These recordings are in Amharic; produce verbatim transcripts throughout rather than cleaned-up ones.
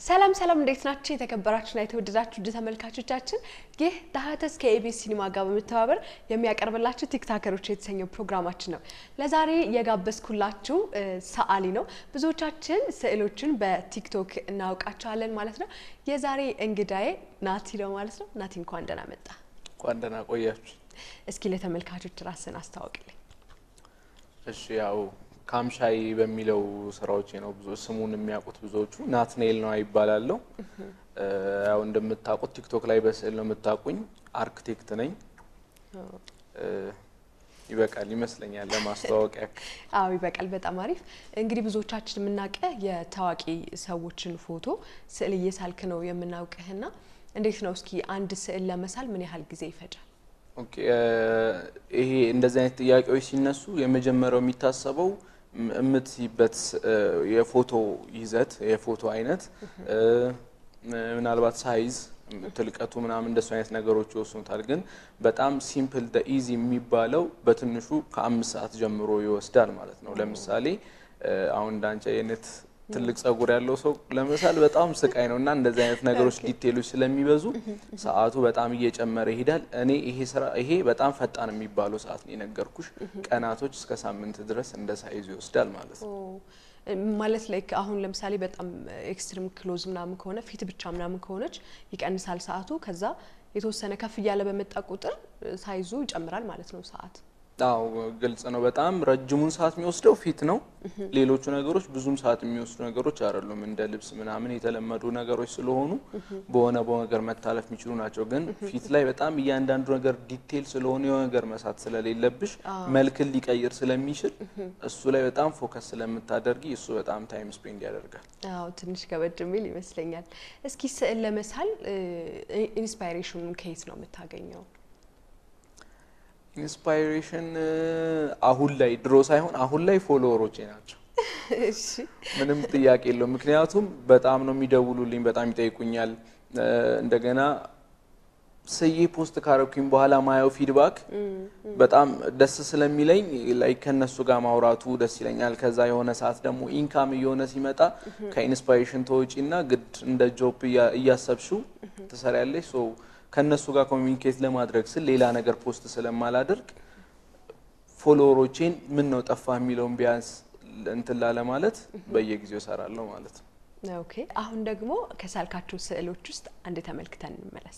ሰላም ሰላም እንዴት ናችሁ የተከበራችሁና የተወደዳችሁ ውድ ተመልካቾቻችን ይህ ዳህተስ ከኤቢሲ ሲኒማ ጋር በመተባበር የሚያቀርብላችሁ ቲክታከሮች የተሰኘው ፕሮግራማችን ነው ለዛሬ የጋበዝኩላችሁ ሰዓሊ ነው ብዙዎቻችን ስዕሎችን በቲክቶክ እናውቃቸዋለን ማለት ነው የዛሬ እንግዳዬ ናቲ ነው ማለት ነው ናቲ እንኳን ደህና መጣ እንኳን ደህና ቆያችሁ እስኪ ለተመልካቾች ራስን አስተዋውቅልኝ እሺ ያው ካምሻይ በሚለው ስራዎች ነው ብዙ ስሙን የሚያውቁት ብዙዎቹ ናትኔል ነው አይባላልው ያው እንደምታውቁት ቲክቶክ ላይ በስዕል ነው የምታውቁኝ አርኪቴክት ነኝ ይበቃል ይመስለኛል ለማስተዋወቅ ያክ አዎ ይበቃል በጣም አሪፍ እንግዲህ ብዙዎቻችን የምናቀ የታዋቂ ሰዎችን ፎቶ ስዕል እየሳልክ ነው የምናውቀህና እንዴት ነው እስኪ አንድ ስዕል ለመሳል ምን ያህል ጊዜ ይፈጃል ኦኬ ይሄ እንደዚህ አይነት ጥያቄዎች ሲነሱ የመጀመሪያው የሚታሰበው እምትይበት የፎቶ ይዘት የፎቶ አይነት ምናልባት ሳይዝ ትልቀቱ ምናምን እንደሱ አይነት ነገሮች ይወስኑታል ግን በጣም ሲምፕል ደ ኢዚ የሚባለው በትንሹ ከአምስት ሰዓት ጀምሮ ይወስዳል ማለት ነው ለምሳሌ አሁን ዳንቻ የነት ትልቅ ጸጉር ያለው ሰው ለምሳሌ በጣም ስቃይ ነውና እንደዚህ አይነት ነገሮች ዲቴሎች ስለሚበዙ ሰዓቱ በጣም እየጨመረ ይሄዳል እኔ ይሄ ስራ ይሄ በጣም ፈጣን የሚባለው ሰዓት ነው የነገርኩሽ ቀናቶች እስከ ሳምንት ድረስ እንደ ሳይዝ ይወስዳል ማለት ነው ማለት ላይክ አሁን ለምሳሌ በጣም ኤክስትሪም ክሎዝ ምናምን ከሆነ ፊት ብቻ ምናምን ከሆነች ይቀንሳል ሰዓቱ ከዛ የተወሰነ ከፍ ይያለ በመጣ ቁጥር ሳይዙ ይጨምራል ማለት ነው ሰዓት አው ግልጽ ነው በጣም ረጅሙን ሰዓት የሚወስደው ፊት ነው ሌሎቹ ነገሮች ብዙም ሰዓት የሚወስዱ ነገሮች አይደሉም እንደ ልብስ ምናምን የተለመዱ ነገሮች ስለሆኑ በሆነ በነገር መታለፍ የሚችሉ ናቸው ግን ፊት ላይ በጣም እያንዳንዱ ነገር ዲቴል ስለሆነ የሆነ ነገር መሳት ስለሌለብሽ መልክ ሊቀይር ስለሚችል እሱ ላይ በጣም ፎከስ ስለምታደርጊ እሱ በጣም ታይም ስፔንድ ያደርጋል አው ትንሽ ከበድ የሚል ይመስለኛል እስኪ ስዕል ለመሳል ኢንስፓይሬሽኑን ከየት ነው የምታገኘው ኢንስፓይሬሽን አሁን ላይ ድሮ ሳይሆን አሁን ላይ ፎሎወሮቼ ናቸው እሺ ምንም ጥያቄ የለውም ምክንያቱም በጣም ነው የሚደውሉልኝ በጣም ይጠይቁኛል እንደገና ሰይ ፖስት ካረኩኝ በኋላ ማየው ፊድባክ በጣም ደስ ስለሚለኝ ላይክ ከነሱ ጋር ማውራቱ ደስ ይለኛል ከዛ የሆነ ሰዓት ደግሞ ኢንካም እየሆነ ሲመጣ ከኢንስፓይሬሽን ተወጪና ግድ እንደ ጆብ እያሰብሽው ተሰራያለሽ ሶ ከነሱ ጋር ኮሚኒኬት ለማድረግ ስለ ሌላ ነገር ፖስት ስለማላደርግ ፎሎወሮቼን ምን ነው ጠፋ የሚለውን ቢያንስ እንትን ላለ ማለት በየጊዜው ሰራለሁ ማለት ነው ኦኬ አሁን ደግሞ ከሳልካቸው ስዕሎች ውስጥ አንድ ተመልክተን እንመለስ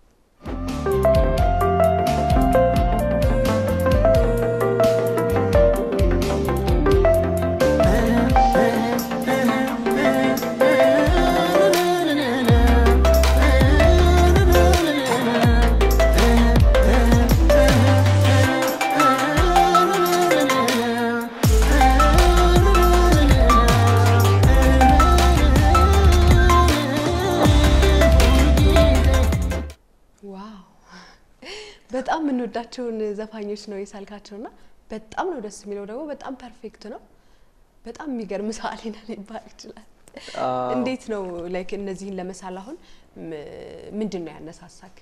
በጣም እንወዳቸውን ዘፋኞች ነው የሳልካቸውና በጣም ነው ደስ የሚለው ደግሞ በጣም ፐርፌክት ነው በጣም የሚገርም ሰዓሊ ነው ሊባል ይችላል እንዴት ነው ላይክ እነዚህን ለመሳል አሁን ምንድነው ያነሳሳክ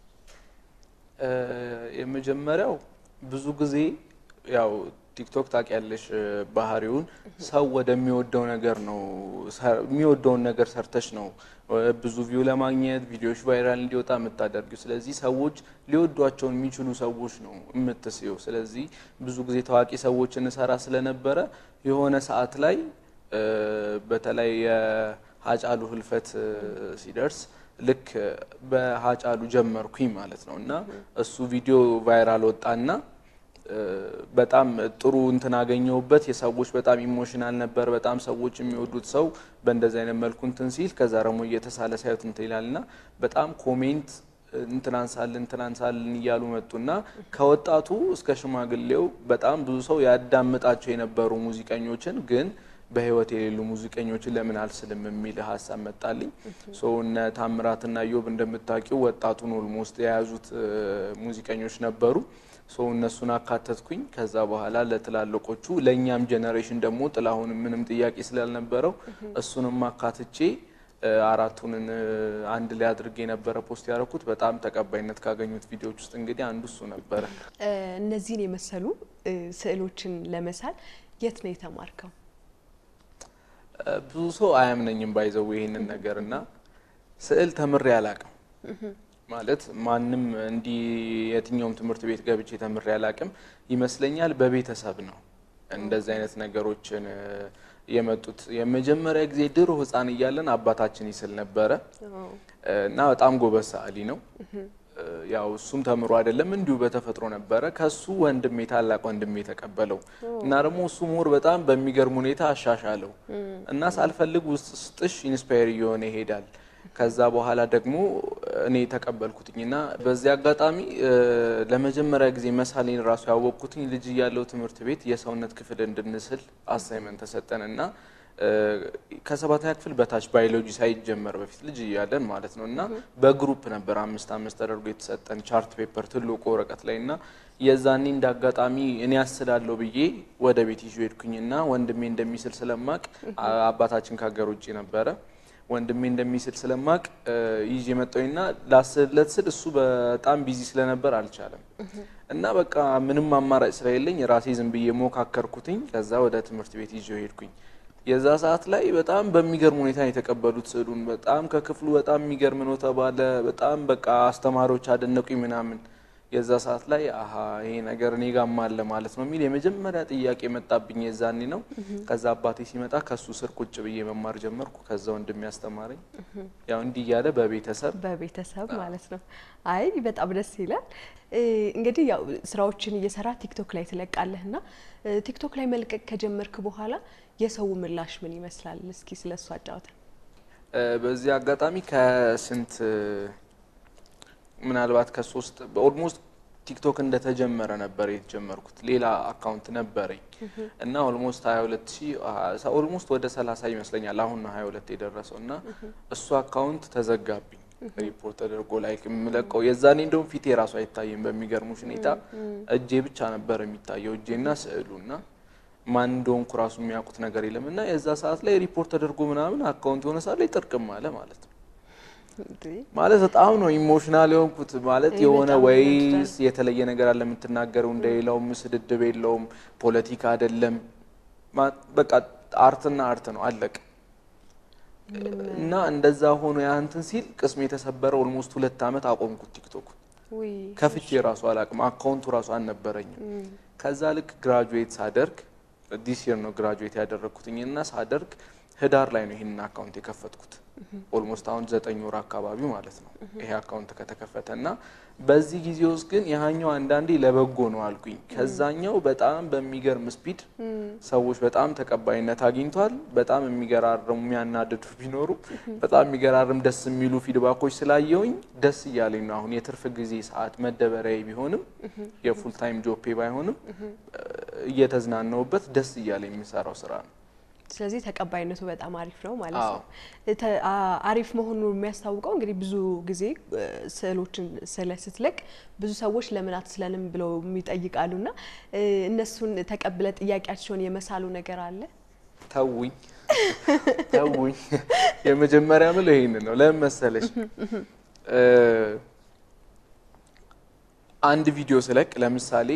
የመጀመሪያው ብዙ ጊዜ ያው ቲክቶክ ታቂያለሽ ባህሪውን ሰው ወደሚወደው ነገር ነው የሚወደውን ነገር ሰርተሽ ነው ብዙ ቪው ለማግኘት ቪዲዮዎች ቫይራል እንዲወጣ መታደርጊው ስለዚህ ሰዎች ሊወዷቸው የሚችሉ ሰዎች ነው የምትስዩ ስለዚህ ብዙ ጊዜ ታዋቂ ሰዎችን ሰራ ስለነበረ የሆነ ሰዓት ላይ በተለይ የሃጫሉ ህልፈት ሲደርስ ልክ በሃጫሉ ጀመርኩኝ ማለት ነውና እሱ ቪዲዮ ቫይራል ወጣና በጣም ጥሩ እንትን አገኘውበት የሰዎች በጣም ኢሞሽናል ነበር በጣም ሰዎች የሚወዱት ሰው በእንደዚህ አይነት መልኩ እንትን ሲል ከዛ ደግሞ እየተሳለ ሳይት እንትን ይላልና በጣም ኮሜንት እንትናንሳል እንትናንሳልን ይያሉ መጡና ከወጣቱ እስከ ሽማግሌው በጣም ብዙ ሰው ያዳምጣቸው የነበሩ ሙዚቀኞችን ግን በህይወት የሌሉ ሙዚቀኞችን ለምን አልስልም የሚል ሐሳብ መጣልኝ ሶ እነ ታምራትና ዮብ እንደምታውቂው ወጣቱን ኦልሞስት የያዙት ሙዚቀኞች ነበሩ ሶ እነሱን አካተትኩኝ ከዛ በኋላ ለተላለቆቹ ለኛም ጄነሬሽን ደግሞ ጥላሁን ምንም ጥያቄ ስላልነበረው እሱንም አካትቼ አራቱን አንድ ላይ አድርጌ ነበር ፖስት ያደረኩት በጣም ተቀባይነት ካገኙት ቪዲዮዎች ውስጥ እንግዲህ አንዱ እሱ ነበር እነዚህን የመሰሉ ስዕሎችን ለመሳል የት ነው የተማርከው ብዙ ሰው አያምነኝም ባይዘው ይሄንን ነገርና ስዕል ተምሬ አላቅም ማለት ማንንም እንዲ የትኛውም ትምህርት ቤት ገብቼ ተምሬ አላቅም ይመስለኛል በቤተሰብ ነው እንደዚህ አይነት ነገሮችን የመጡት የመጀመሪያ ጊዜ ድሮ ህፃን እያለን አባታችን ይስል ነበር እና በጣም ጎበዝ ሰዓሊ ነው ያው እሱም ተምሮ አይደለም እንዲሁ በተፈጥሮ ነበር ከሱ ወንድሜ ታላቅ ወንድሜ ተቀበለው እና ደግሞ እሱ ሞር በጣም በሚገርም ሁኔታ አሻሻለው እና ሳልፈልግ ውስጥ ስጥሽ ኢንስፓየር ይሆነ ይሄዳል ከዛ በኋላ ደግሞ እኔ ተቀበልኩትኝና በዚህ አጋጣሚ ለመጀመሪያ ጊዜ መሳሌን ራሱ ያወቅኩትኝ ልጅ ያለው ትምህርት ቤት የሰውነት ክፍል እንድንስል አሳይመንት ተሰጠንና ከሰባተኛ ክፍል በታች ባዮሎጂ ሳይጀመር በፊት ልጅ ያለን ማለት ነውና በግሩፕ ነበር አምስት አምስት ተደርጎ የተሰጠን ቻርት ፔፐር ትልቁ ወረቀት ላይና የዛኔ እንዳጋጣሚ እኔ ያስላለው ብዬ ወደ ቤት ይዤ ሄድኩኝና ወንድሜ እንደሚስል ስለማቅ አባታችን ካገር ውጪ ነበር ወንድሜ እንደሚስል ስለማቅ ይዤ መጣውና ላስለት ስል እሱ በጣም ቢዚ ስለነበር አልቻለም እና በቃ ምንም አማራጭ ስለሌለኝ ራሴ ዝም ብዬ ሞካከርኩትኝ ከዛ ወደ ትምህርት ቤት ይዤ ሄድኩኝ የዛ ሰዓት ላይ በጣም በሚገርም ሁኔታ የተቀበሉት ስሉን በጣም ከክፍሉ በጣም የሚገርም ነው ተባለ በጣም በቃ አስተማሪዎች አደነቁኝ ምናምን የዛ ሰዓት ላይ አሃ ይሄ ነገር እኔ ጋር ማለ ማለት ነው ሚል የመጀመሪያ ጥያቄ መጣብኝ የዛኔ ነው ከዛ አባቴ ሲመጣ ከሱ ስር ቁጭ ብዬ መማር ጀመርኩ ከዛ ወንድም ያስተማረኝ ያው እንዲ ያለ በቤተሰብ በቤተሰብ ማለት ነው አይ በጣም ደስ ይላል እንግዲህ ያው ስራዎችን እየሰራ ቲክቶክ ላይ ትለቃለህና ቲክቶክ ላይ መልቀቅ ከጀመርክ በኋላ የሰው ምላሽ ምን ይመስላል እስኪ ስለሱ አጫውተን በዚህ አጋጣሚ ከስንት ምናልባት ከሶስት ኦልሞስት ቲክቶክ እንደተጀመረ ነበር የተጀመርኩት ሌላ አካውንት ነበረኝ እና ኦልሞስት ሃያ ሁለት ሺህ ኦልሞስት ወደ ሰላሳ ይመስለኛል አሁን ነው ሃያ ሁለት የደረሰውና እሱ አካውንት ተዘጋብኝ ሪፖርት ተደርጎ ላይክ ምለቀው የዛኔ እንደውም ፊቴ ራሱ አይታየም በሚገርሙሽ ሁኔታ እጄ ብቻ ነበር የሚታየው እጄና ስዕሉና ማን እንደሆንኩ ራሱ የሚያውቁት ነገር የለምና የዛ ሰዓት ላይ ሪፖርት ተደርጎ ምናምን አካውንት ሆነ ሰዓት ላይ ጥርቅም አለ ማለት ነው ማለት በጣም ነው ኢሞሽናል የሆንኩት ማለት የሆነ ወይስ የተለየ ነገር አለ የምትናገረው እንደሌላው ምስድድብ የለውም ፖለቲካ አይደለም በቃ አርትና አርት ነው አለቀ እና እንደዛ ሆኖ ያንተን ሲል ቅስሜ የተሰበረ ኦልሞስት ሁለት አመት አቆምኩት ቲክቶክ ወይ ከፍቼ ራሱ አላቅም አካውንቱ ራሱ አልነበረኝም ከዛ ልክ ግራጁዌት ሳደርግ ዲስ ይር ነው ግራጁዌት ያደረኩትኝና ሳደርግ ህዳር ላይ ነው ይሄን አካውንት የከፈትኩት ኦልሞስት አሁን ዘጠኝ ወር አካባቢ ማለት ነው ይሄ አካውንት ከተከፈተና በዚህ ጊዜ ውስጥ ግን ያኛው አንዳንዴ ለበጎ ነው አልኩኝ ከዛኛው በጣም በሚገርም ስፒድ ሰዎች በጣም ተቀባይነት አግኝቷል በጣም የሚገራርም የሚያናድዱ ቢኖሩ በጣም የሚገራርም ደስ የሚሉ ፊድባኮች ስላየውኝ ደስ ይያለኝ ነው አሁን የትርፍ ጊዜ ሰዓት መደበሪያዬ ቢሆንም የፉል ታይም ጆብ ባይሆንም እየተዝናናውበት ደስ ይያለኝ የሚሰራው ስራ ነው ስለዚህ ተቀባይነቱ በጣም አሪፍ ነው ማለት ነው አሪፍ መሆኑን የሚያስታውቀው እንግዲህ ብዙ ጊዜ ስዕሎችን ስለስትለቅ ብዙ ሰዎች ለምን አትስለንም ብለው የሚጠይቃሉና እነሱን ተቀበለ ጥያቄያቸውን የመሳሉ ነገር አለ ታውኝ ታውኝ የመጀመሪያ ምለው ይሄን ነው ለምን መሰለሽ አንድ ቪዲዮ ስለቅ ለምሳሌ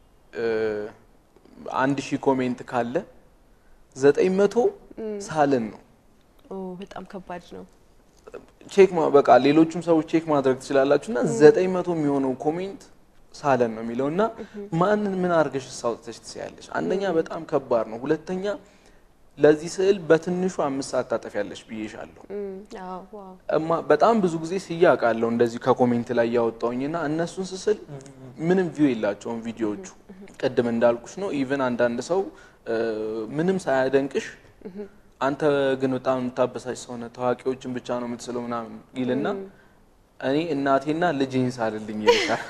አንድ ሺህ ኮሜንት ካለ ዘጠኝ መቶ ሳልን ነው ኦ በጣም ከባድ ነው ቼክ በቃ ሌሎችም ሰዎች ቼክ ማድረግ ትችላላችሁና ዘጠኝ መቶ የሚሆነው ኮሜንት ሳለን ነው የሚለውና ማን ምን አርገሽ ሳውጥተሽ ትያለሽ አንደኛ በጣም ከባድ ነው ሁለተኛ ለዚህ ስዕል በትንሹ አምስት ሰዓት ታጠፊያለሽ ብዬሻለሁ አዎ ዋው እማ በጣም ብዙ ጊዜ ሲያቃለው እንደዚህ ከኮሜንት ላይ ያወጣውኝና እነሱን ስስል ምንም ቪው የላቸውም ቪዲዮዎቹ ቀድም እንዳልኩሽ ነው ኢቭን አንዳንድ ሰው ምንም ሳያደንቅሽ አንተ ግን በጣም ተጣበሳጭ ሰውነ ታዋቂዎችን ብቻ ነው የምትስለው ምናምን ይልና እኔ እናቴና ልጄን ሳልልኝ ይልሻል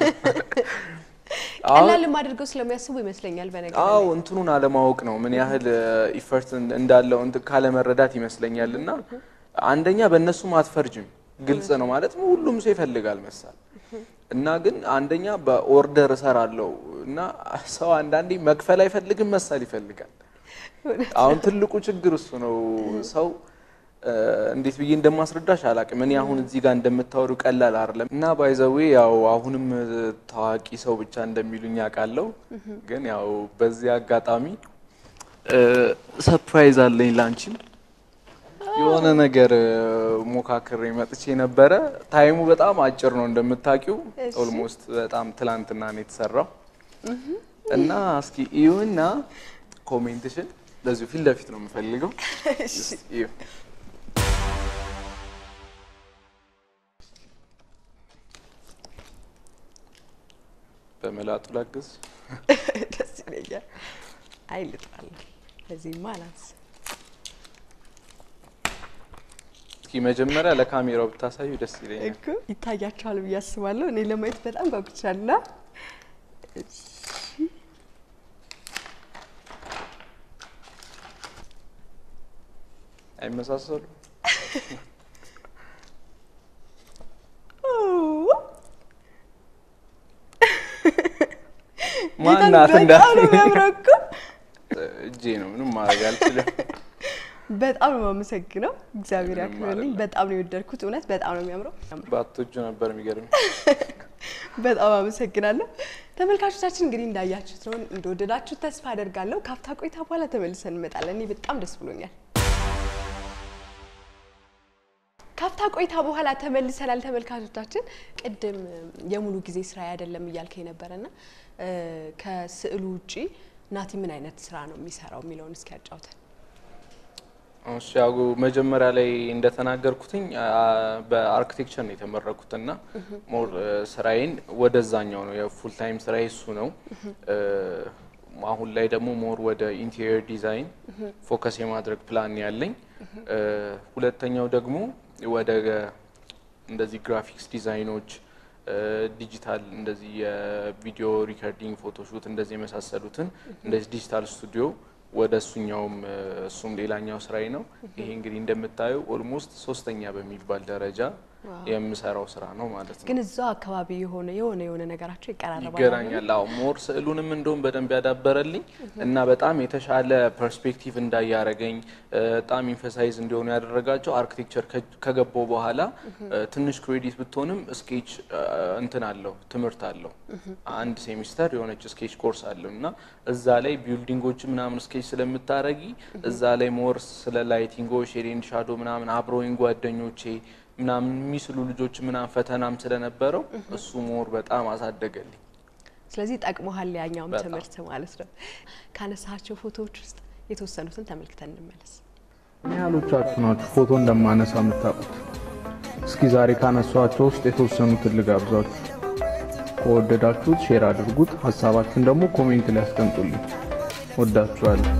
ቀላል ማድረግው ስለሚያስቡ ይመስለኛል በነገር አዎ እንትኑን አለማወቅ ነው ምን ያህል ኢፈርት እንዳለው እንት ካለ መረዳት ይመስለኛልና አንደኛ በእነሱ ማትፈርጅም ግልጽ ነው ማለት ነው ሁሉም ሰው ይፈልጋል መሳል እና ግን አንደኛ በኦርደር ሰራለው እና ሰው አንዳንዴ መክፈል አይፈልግም መሳል ይፈልጋል አሁን ትልቁ ችግር እሱ ነው ሰው እንዴት ብዬ እንደማስረዳሽ አላቅም እኔ አሁን እዚህ ጋር እንደምታወሩ ቀላል አይደለም እና ባይዘዌ ያው አሁንም ታዋቂ ሰው ብቻ እንደሚሉኝ ያቃለው ግን ያው በዚህ አጋጣሚ ሰርፕራይዝ አለኝ ላንቺ የሆነ ነገር ሞካክሬ መጥቼ ነበረ። ታይሙ በጣም አጭር ነው እንደምታውቂው ኦልሞስት በጣም ትላንትና ነው የተሰራው እና እስኪ ይሁንና ኮሜንትሽን ለዚህ ፊት ለፊት ነው የምፈልገው። እሺ በመላጡ ላግዝ ደስ ይለኛል። አይልጣል ለዚህ ማለት እስኪ መጀመሪያ ለካሜራው ብታሳዩ ደስ ይለኛል እኮ ይታያችኋል ብዬ አስባለሁ። እኔ ለማየት በጣም ጓጉቻለሁ። እሺ አይመሳሰሉ ማናት እንዳትረኩ እጄ ነው ምንም ማድረግ አልችልም። በጣም ነው የማመሰግነው። እግዚአብሔር ያክብርልኝ። በጣም ነው የወደድኩት። እውነት በጣም ነው የሚያምረው። ባትወጁ ነበር የሚገርም። በጣም አመሰግናለሁ። ተመልካቾቻችን እንግዲህ እንዳያችሁት ነው እንደወደዳችሁት ተስፋ አደርጋለሁ። ካፍታ ቆይታ በኋላ ተመልሰን እንመጣለን። እኔ በጣም ደስ ብሎኛል። ካፍታ ቆይታ በኋላ ተመልሰናል። ተመልካቾቻችን ቅድም የሙሉ ጊዜ ስራ አይደለም እያልከኝ ነበርና ከስዕሉ ውጪ ናቲ ምን አይነት ስራ ነው የሚሰራው የሚለውን እስኪ ያጫውተን። እሺ ያው መጀመሪያ ላይ እንደተናገርኩትኝ በአርኪቴክቸር ነው የተመረኩትና ሞር ስራዬን ወደዛኛው ነው የፉል ታይም ስራዬ እሱ ነው። አሁን ላይ ደግሞ ሞር ወደ ኢንቴሪየር ዲዛይን ፎከስ የማድረግ ፕላን ያለኝ። ሁለተኛው ደግሞ ወደ እንደዚህ ግራፊክስ ዲዛይኖች ዲጂታል እንደዚህ የቪዲዮ ሪከርዲንግ ፎቶሹት እንደዚህ የመሳሰሉትን እንደዚህ ዲጂታል ስቱዲዮ ወደሱኛውም እሱም ሌላኛው ስራዬ ነው። ይሄ እንግዲህ እንደምታዩ ኦልሞስት ሶስተኛ በሚባል ደረጃ የምሰራው ስራ ነው ማለት ነው። ግን እዛው አካባቢ የሆነ የሆነ የሆነ ነገራቸው ይቀራረባል ይገናኛል። አዎ ሞር ስዕሉንም እንደውም በደንብ ያዳበረልኝ እና በጣም የተሻለ ፐርስፔክቲቭ እንዳያረገኝ በጣም ኢንፈሳይዝ እንዲሆኑ ያደረጋቸው አርኪቴክቸር ከገባው በኋላ ትንሽ ክሬዲት ብትሆንም ስኬች እንትን አለው ትምህርት አለው። አንድ ሴሚስተር የሆነች ስኬች ኮርስ አለውና እዛ ላይ ቢልዲንጎች ምናምን ስኬች ስለምታረጊ እዛ ላይ ሞር ስለ ላይቲንጎች ሼድ ኤንድ ሻዶ ምናምን አብሮኝ ጓደኞቼ ምናምን የሚስሉ ልጆች ምናምን ፈተናም ስለነበረው እሱ ሞር በጣም አሳደገልኝ። ስለዚህ ጠቅሞሃል ያኛውም ትምህርት ማለት ነው። ካነሳቸው ፎቶዎች ውስጥ የተወሰኑትን ተመልክተን እንመለስ። ምን ያህሎቻችሁ ናችሁ ፎቶ እንደማነሳ የምታውቁት? እስኪ ዛሬ ካነሳቸው ውስጥ የተወሰኑትን ልጋብዛችሁ። ከወደዳችሁት ሼር አድርጉት፣ ሀሳባችሁን ደግሞ ኮሜንት ላይ አስቀምጡልኝ። ወዳችኋለሁ።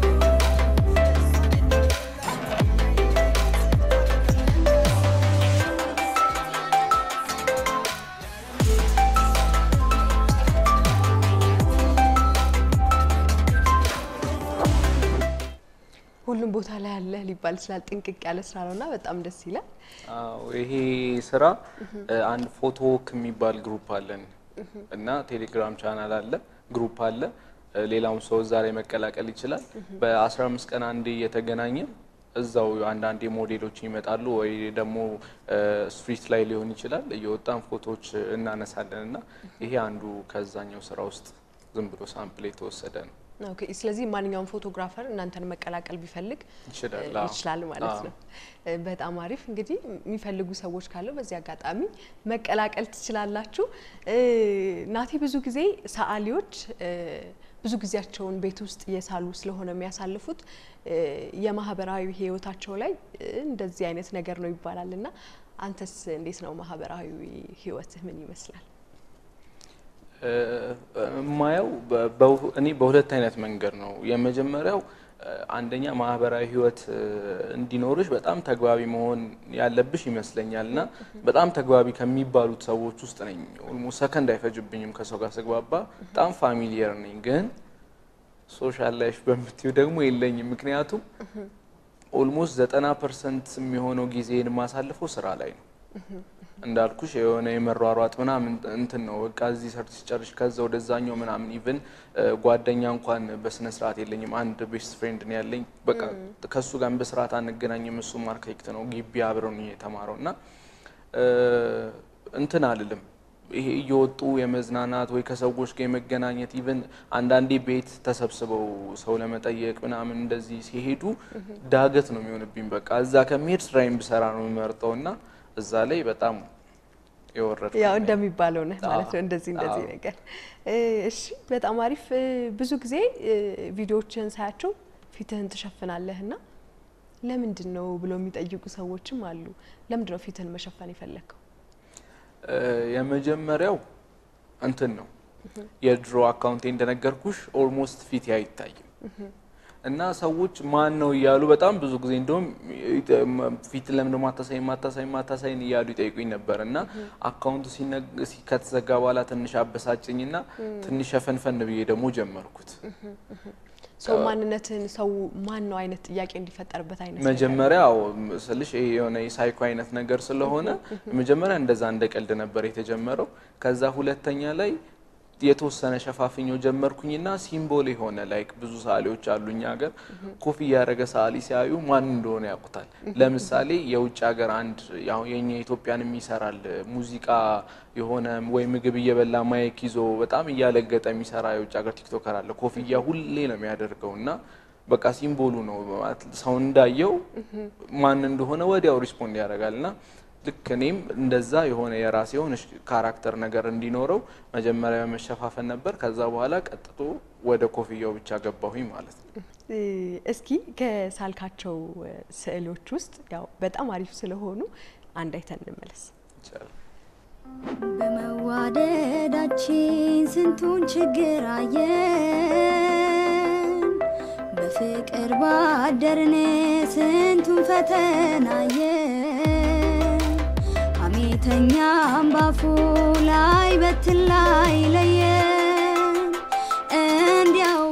ሁሉም ቦታ ላይ ያለ ሊባል ይችላል ጥንቅቅ ያለ ስራ ነውና በጣም ደስ ይላል። አዎ ይሄ ስራ አንድ ፎቶዎክ የሚባል ግሩፕ አለን እና ቴሌግራም ቻናል አለ ግሩፕ አለ። ሌላውም ሰው እዛ ላይ መቀላቀል ይችላል። በ15 ቀን አንዴ የተገናኘ እዛው አንድ አንድ ሞዴሎች ይመጣሉ ወይ ደግሞ ስትሪት ላይ ሊሆን ይችላል እየወጣን ፎቶዎች እናነሳለንና ይሄ አንዱ ከዛኛው ስራ ውስጥ ዝም ብሎ ሳምፕል የተወሰደ ነው። ኦኬ ስለዚህ ማንኛውም ፎቶግራፈር እናንተን መቀላቀል ቢፈልግ ይችላል ይችላል ማለት ነው። በጣም አሪፍ እንግዲህ የሚፈልጉ ሰዎች ካሉ በዚህ አጋጣሚ መቀላቀል ትችላላችሁ። ናቲ ብዙ ጊዜ ሰዓሊዎች ብዙ ጊዜያቸውን ቤት ውስጥ እየሳሉ ስለሆነ የሚያሳልፉት የማህበራዊ ህይወታቸው ላይ እንደዚህ አይነት ነገር ነው ይባላልና አንተስ እንዴት ነው ማህበራዊ ህይወትህ ምን ይመስላል? ማየው እኔ በሁለት አይነት መንገድ ነው። የመጀመሪያው አንደኛ ማህበራዊ ህይወት እንዲኖርሽ በጣም ተግባቢ መሆን ያለብሽ ይመስለኛልና በጣም ተግባቢ ከሚባሉት ሰዎች ውስጥ ነኝ። ኦልሞስት ሰከንድ አይፈጅብኝም ከሰው ጋር ስግባባ በጣም ፋሚሊየር ነኝ። ግን ሶሻል ላይፍ በምትዩ ደግሞ የለኝም። ምክንያቱም ኦልሞስት ዘጠና ፐርሰንት የሚሆነው ጊዜን ማሳልፈው ስራ ላይ ነው። እንዳልኩሽ የሆነ የመሯሯጥ ምናምን እንትን ነው በቃ እዚህ ሰርች ሲጨርሽ ከዛ ወደዛኛው ምናምን ኢቭን ጓደኛ እንኳን በስነ ስርዓት የለኝም። አንድ ቤስት ፍሬንድ ነው ያለኝ በቃ ከሱ ጋር በስርዓት አንገናኝም። እሱ አርኪቴክት ነው ግቢ አብረን የተማረውና እንትን አልልም ይሄ እየወጡ የመዝናናት ወይ ከሰዎች ጋር የመገናኘት ኢቭን አንዳንዴ ቤት ተሰብስበው ሰው ለመጠየቅ ምናምን እንደዚህ ሲሄዱ ዳገት ነው የሚሆንብኝ። በቃ እዛ ከመሄድ ስራዬን ብሰራ ነው የምመርጠውና እዛ ላይ በጣም የወረደ ያው እንደሚባለው ነው ማለት ነው እንደዚህ እንደዚህ ነገር። እሺ በጣም አሪፍ። ብዙ ጊዜ ቪዲዮዎችን ሳያቸው ፊትህን ትሸፍናለህና ለምንድን ነው ብለው የሚጠይቁ ሰዎችም አሉ። ለምንድን ነው ፊትህን መሸፈን የፈለከው? የመጀመሪያው እንትን ነው የድሮ አካውንቴ እንደነገርኩሽ ኦልሞስት ፊት አይታይም እና ሰዎች ማን ነው እያሉ በጣም ብዙ ጊዜ እንደውም ፊት ለምን ማታሳይ ማታሳይ ማታሳይ እያሉ ይጠይቁኝ ነበርና አካውንቱ ሲከተዘጋ በኋላ ትንሽ አበሳጭኝና ትንሽ ሸፈንፈን ብዬ ደግሞ ጀመርኩት። ሰው ማንነትን ሰው ማን ነው አይነት ጥያቄ እንዲፈጠርበት አይነት መጀመሪያው ስልሽ ይሄ የሆነ ሳይኮ አይነት ነገር ስለሆነ መጀመሪያ እንደዛ እንደቀልድ ነበር የተጀመረው። ከዛ ሁለተኛ ላይ የተወሰነ ሸፋፍኞ ጀመርኩኝና ሲምቦል የሆነ ላይክ ብዙ ሳሊዎች አሉኛ ሀገር ኮፍያ ያረገ ሳሊ ሲያዩ ማን እንደሆነ ያውቁታል። ለምሳሌ የውጭ ሀገር አንድ ያው የኛ ኢትዮጵያንም ይሰራል ሙዚቃ የሆነ ወይ ምግብ እየበላ ማይክ ይዞ በጣም እያለገጠ የሚሰራ የውጭ ሀገር ቲክቶከር አለ። ኮፍያ ሁሌ ነው የሚያደርገውና በቃ ሲምቦሉ ነው ሰው እንዳየው ማን እንደሆነ ወዲያው ሪስፖንድ ያደርጋልና ልክ እኔም እንደዛ የሆነ የራሴ የሆነ ካራክተር ነገር እንዲኖረው መጀመሪያ መሸፋፈን ነበር። ከዛ በኋላ ቀጥቶ ወደ ኮፍያው ብቻ ገባሁኝ ማለት ነው። እስኪ ከሳልካቸው ስዕሎች ውስጥ ያው በጣም አሪፍ ስለሆኑ አንድ አይተን እንመለስ ይቻላል። በመዋደዳችን ስንቱን ችግር አየን በፍቅር ባደርን ስንቱን ፈተና አየን ሐሜተኛም ባፉ ላይ በትላይ ለየን እንዲያው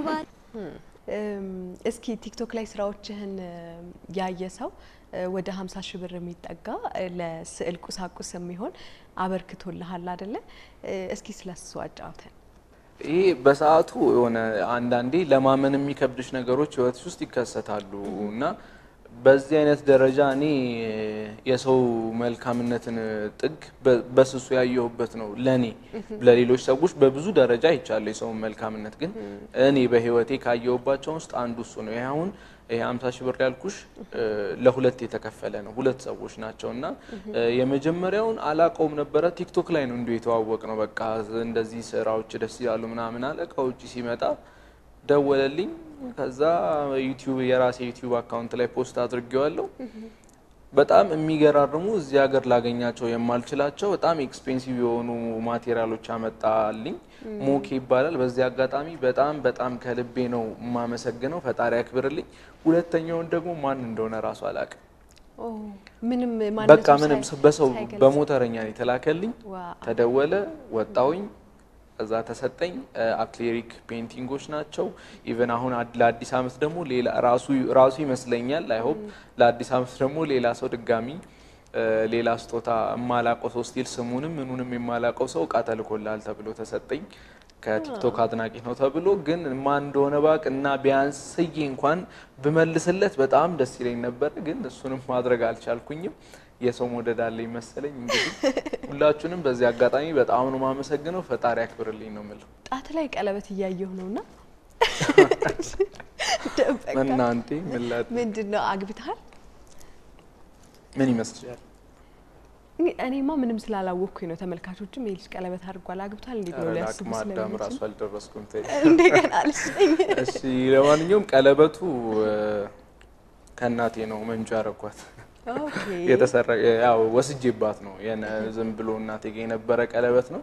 እስኪ ቲክቶክ ላይ ስራዎችህን ያየ ሰው ወደ ሃምሳ ሺህ ብር የሚጠጋ ለስዕል ቁሳቁስ የሚሆን አበርክቶልሃል አይደለ? እስኪ ስለሱ አጫውተን። ይሄ በሰዓቱ የሆነ አንዳንዴ ለማመን የሚከብድሽ ነገሮች ህይወትሽ ውስጥ ይከሰታሉና በዚህ አይነት ደረጃ እኔ የሰው መልካምነትን ጥግ በስሱ ያየሁበት ነው። ለኔ ለሌሎች ሰዎች በብዙ ደረጃ ይቻላል የሰው መልካምነት፣ ግን እኔ በህይወቴ ካየሁባቸው ውስጥ አንዱ እሱ ነው። ይሄ አሁን ይሄ ሃምሳ ሺህ ብር ያልኩሽ ለሁለት የተከፈለ ነው። ሁለት ሰዎች ናቸውና የመጀመሪያውን አላቀውም ነበር ቲክቶክ ላይ ነው እንዴ የተዋወቅ ነው። በቃ እንደዚህ ስራዎች ደስ ይላሉ ምናምን አለ። ከውጪ ሲመጣ ደወለልኝ። ከዛ ዩቲዩብ የራሴ ዩቲዩብ አካውንት ላይ ፖስት አድርጌዋለሁ። በጣም የሚገራርሙ እዚህ ሀገር ላገኛቸው የማልችላቸው በጣም ኤክስፔንሲቭ የሆኑ ማቴሪያሎች አመጣልኝ። ሞኬ ይባላል። በዚህ አጋጣሚ በጣም በጣም ከልቤ ነው ማመሰግነው። ፈጣሪ ያክብርልኝ። ሁለተኛውን ደግሞ ማን እንደሆነ ራሱ አላውቅም። ኦ ምንም ማለት በቃ ምንም በሰው በሞተረኛ ነው የተላከልኝ። ተደወለ፣ ወጣውኝ፣ እዛ ተሰጠኝ። አክሊሪክ ፔይንቲንጎች ናቸው። ኢቭን አሁን ለአዲስ አመት ደግሞ ሌላ ራሱ ራሱ ይመስለኛል አይ ሆፕ ለአዲስ አመት ደግሞ ሌላ ሰው ድጋሚ ሌላ ስጦታ ማላቀው ሰው ስቲል ስሙንም ምኑንም የማላቀው ሰው ቃተልኮላል ተብሎ ተሰጠኝ። ከቲክቶክ አድናቂ ነው ተብሎ ግን ማን እንደሆነ ባቅ እና ቢያንስ ስዬ እንኳን ብመልስለት በጣም ደስ ይለኝ ነበር። ግን እሱንም ማድረግ አልቻልኩኝም። የሰው ሞደድ አለኝ መሰለኝ። እንግዲህ ሁላችሁንም በዚህ አጋጣሚ በጣም ነው ማመሰግነው። ፈጣሪ ያክብርልኝ ነው የምለው። ጣት ላይ ቀለበት እያየሁ ነውና እናንተ ምላት ምንድነው አግብተሃል? ምን ይመስልሻል? እኔማ ምንም ስላላወቅኩኝ ነው። ተመልካቾችም ይልሽ ቀለበት አድርጓል አግብቷል እንዴ ነው ሊያስቡ ስለሚችሉ ማዳም ራሱ አልደረስኩም ተይ እንደገና አልሽኝ። እሺ ለማንኛውም ቀለበቱ ከናቴ ነው መንጆ ያረኳት። ኦኬ የተሰረቀ ያው ወስጄባት ነው የነ ዝም ብሎ እናቴ ጋር የነበረ ቀለበት ነው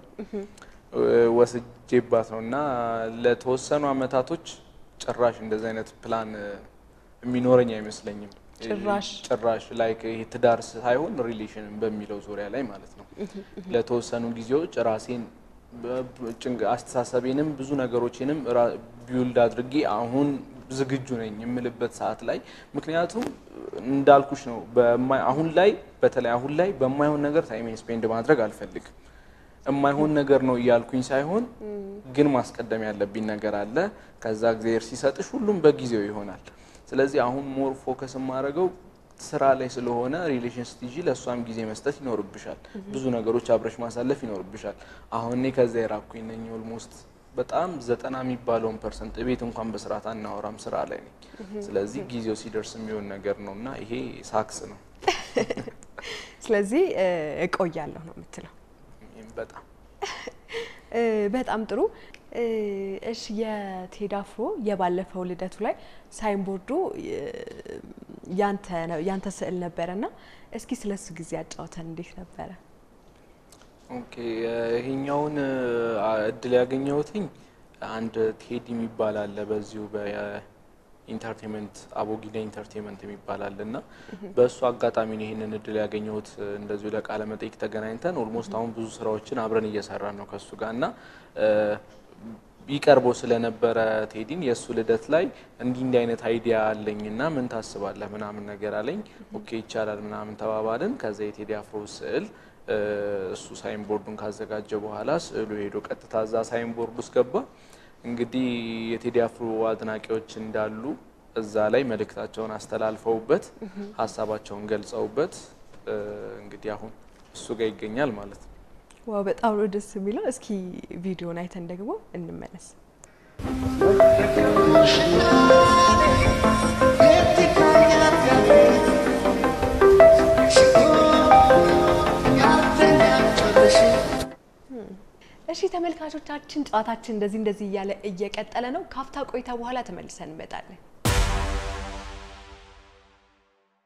ወስጄባት ነውና ለተወሰኑ አመታቶች ጭራሽ እንደዚህ አይነት ፕላን የሚኖረኝ አይመስለኝም። ጭራሽ ጭራሽ ላይክ ይሄ ትዳር ሳይሆን ሪሌሽን በሚለው ዙሪያ ላይ ማለት ነው። ለተወሰኑ ጊዜዎች ራሴን ጭንቅ አስተሳሰቤንም ብዙ ነገሮችንም ቢውልድ አድርጌ አሁን ዝግጁ ነኝ የምልበት ሰዓት ላይ ምክንያቱም እንዳልኩሽ ነው አሁን ላይ በተለይ አሁን ላይ በማይሆን ነገር ታይሜን ስፔንድ ማድረግ አልፈልግም። የማይሆን ነገር ነው እያልኩኝ ሳይሆን ግን ማስቀደም ያለብኝ ነገር አለ። ከዛ እግዚአብሔር ሲሰጥሽ ሁሉም በጊዜው ይሆናል። ስለዚህ አሁን ሞር ፎከስ ማድረገው ስራ ላይ ስለሆነ ሪሌሽን ስትጂ ለሷም ጊዜ መስጠት ይኖርብሻል ብዙ ነገሮች አብረሽ ማሳለፍ ይኖርብሻል አሁን እኔ ከዛ የራኩኝ ነኝ ኦልሞስት በጣም ዘጠና የሚባለውን ፐርሰንት ቤት እንኳን በስርዓት አናወራም ስራ ላይ ነኝ ስለዚህ ጊዜው ሲደርስ የሚሆን ነገር ነውና ይሄ ሳክስ ነው ስለዚህ እቆያለሁ ነው የምትለው በጣም በጣም ጥሩ እሺ የቴዲ አፍሮ የባለፈው ልደቱ ላይ ሳይንቦርዱ ያንተ ያንተ ስዕል ነበርና እስኪ ስለሱ ጊዜ አጫውተን እንዴት ነበር ኦኬ ይሄኛውን እድል ያገኘሁትኝ አንድ ቴዲ የሚባል አለ በዚሁ በኢንተርቴይንመንት አቦጊዳ ኢንተርቴይንመንት የሚባል አለና በሱ አጋጣሚ ነው ይሄንን እድል ያገኘሁት እንደዚሁ ለቃለ መጠይቅ ተገናኝተን ኦልሞስት አሁን ብዙ ስራዎችን አብረን እየሰራን ነው ከሱ ጋርና ቢቀርቦ ስለነበረ ቴዲን የሱ ልደት ላይ እንዲ እንዲ አይነት አይዲያ አለኝና ምን ታስባለህ ምናምን ነገር አለኝ ኦኬ ይቻላል ምናምን ተባባልን ከዛ የቴዲ አፍሮ ስዕል እሱ ሳይንቦርዱን ካዘጋጀ በኋላ ስዕሉ ሄዶ ቀጥታ እዛ ሳይንቦርዱ ውስጥ ገባ እንግዲህ የቴዲ አፍሮ አድናቂዎች እንዳሉ እዛ ላይ መልእክታቸውን አስተላልፈውበት ሐሳባቸውን ገልጸውበት እንግዲህ አሁን እሱ ጋር ይገኛል ማለት ነው ዋው በጣም ደስ የሚለው እስኪ ቪዲዮን አይተን ደግሞ እንመለስ እሺ ተመልካቾቻችን ጨዋታችን እንደዚህ እንደዚህ እያለ እየቀጠለ ነው ካፍታ ቆይታ በኋላ ተመልሰን እንመጣለን